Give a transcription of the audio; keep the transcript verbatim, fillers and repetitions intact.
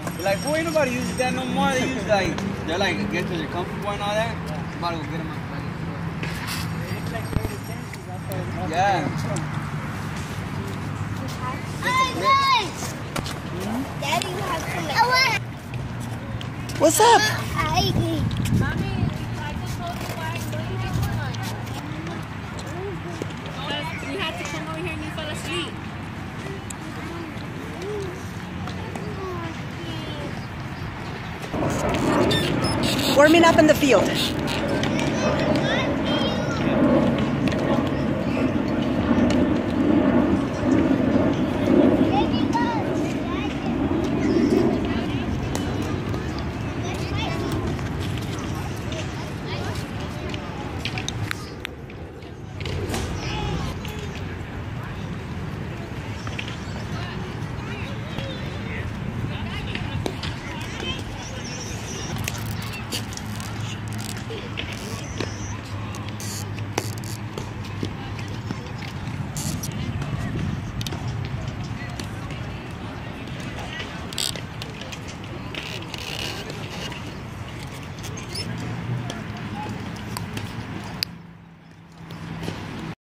Like, boy, ain't nobody uses that no more. They use like, they're like, get to their comfortable and all that. I'm about to go get them. Yeah. Daddy, you have to like. What's up? Mommy, I just told you why you didn't get lunch. Because you had to come over here and you fell asleep. Warming up in the field.